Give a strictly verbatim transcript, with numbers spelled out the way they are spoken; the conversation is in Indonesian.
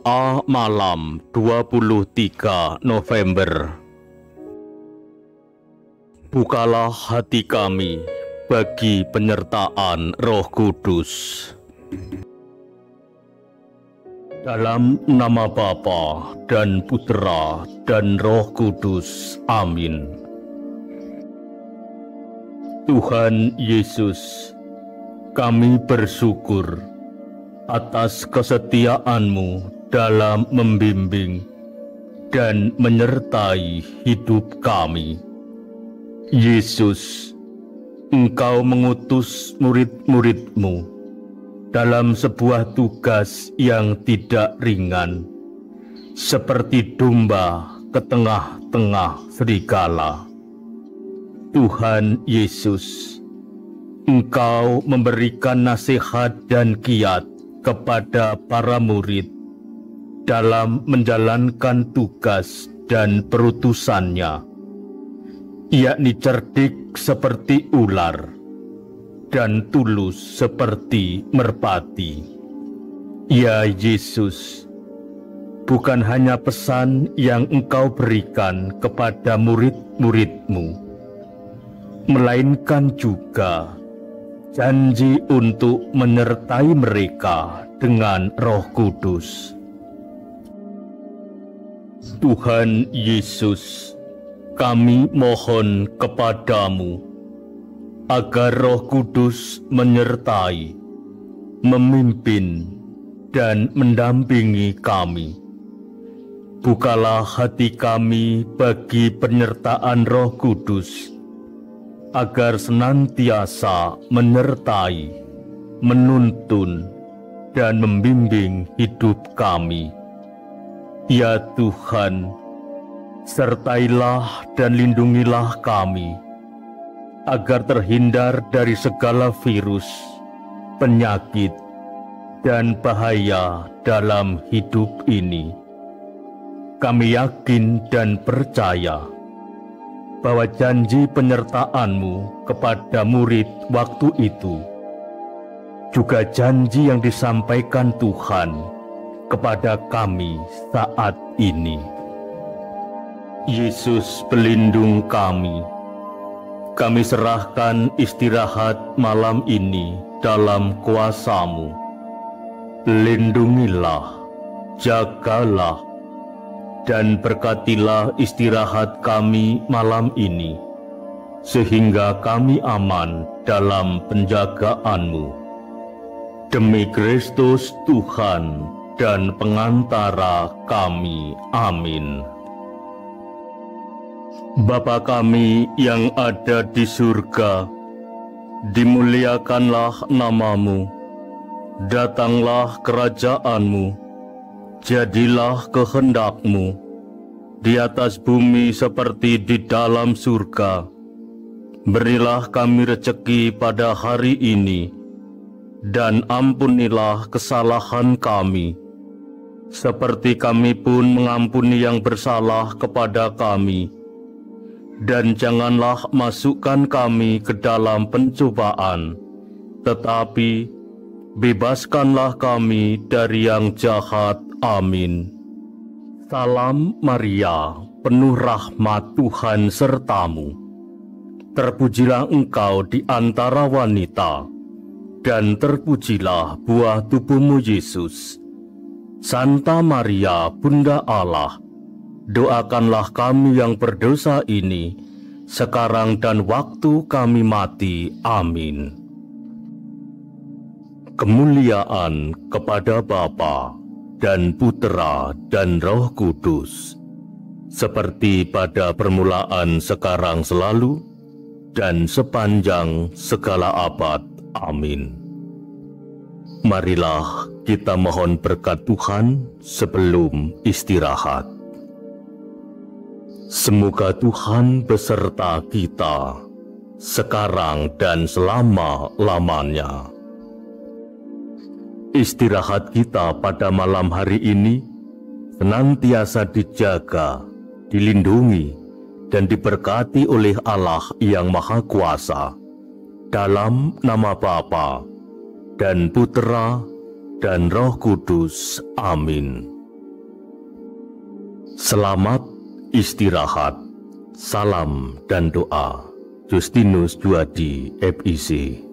Doa malam dua puluh tiga November. Bukalah hati kami bagi penyertaan Roh Kudus. Dalam nama Bapa dan Putera dan Roh Kudus. Amin. Tuhan Yesus, kami bersyukur atas kesetiaan-Mu dalam membimbing dan menyertai hidup kami. Yesus, Engkau mengutus murid-murid-Mu dalam sebuah tugas yang tidak ringan, seperti domba ke tengah-tengah serigala. Tuhan Yesus, Engkau memberikan nasihat dan kiat kepada para murid dalam menjalankan tugas dan perutusannya, yakni cerdik seperti ular dan tulus seperti merpati. Ya Yesus, bukan hanya pesan yang Engkau berikan kepada murid-murid-Mu, melainkan juga janji untuk menyertai mereka dengan Roh Kudus. Tuhan Yesus, kami mohon kepadamu agar Roh Kudus menyertai, memimpin, dan mendampingi kami. Bukalah hati kami bagi penyertaan Roh Kudus, agar senantiasa menyertai, menuntun, dan membimbing hidup kami. Ya Tuhan, sertailah dan lindungilah kami, agar terhindar dari segala virus, penyakit, dan bahaya dalam hidup ini. Kami yakin dan percaya bahwa janji penyertaan-Mu kepada murid waktu itu juga janji yang disampaikan Tuhan kepada kami saat ini. Yesus pelindung kami, kami serahkan istirahat malam ini dalam kuasa-Mu. Lindungilah, jagalah, dan berkatilah istirahat kami malam ini, sehingga kami aman dalam penjagaan-Mu. Demi Kristus Tuhan dan pengantara kami. Amin. Bapa kami yang ada di surga, dimuliakanlah nama-Mu, datanglah kerajaan-Mu, jadilah kehendak-Mu di atas bumi seperti di dalam surga. Berilah kami rejeki pada hari ini, dan ampunilah kesalahan kami, seperti kami pun mengampuni yang bersalah kepada kami. Dan janganlah masukkan kami ke dalam pencobaan, tetapi bebaskanlah kami dari yang jahat. Amin. Salam Maria, penuh rahmat Tuhan sertamu. Terpujilah engkau di antara wanita, dan terpujilah buah tubuhmu Yesus. Santa Maria, Bunda Allah, doakanlah kami yang berdosa ini, sekarang dan waktu kami mati. Amin. Kemuliaan kepada Bapa dan Putera dan Roh Kudus, seperti pada permulaan, sekarang, selalu, dan sepanjang segala abad. Amin. Marilah kita mohon berkat Tuhan sebelum istirahat. Semoga Tuhan beserta kita, sekarang dan selama-lamanya. Istirahat kita pada malam hari ini senantiasa dijaga, dilindungi, dan diberkati oleh Allah yang Maha Kuasa, dalam nama Bapa dan Putera dan Roh Kudus. Amin. Selamat istirahat. Salam dan doa. Justinus Juadi, F I C.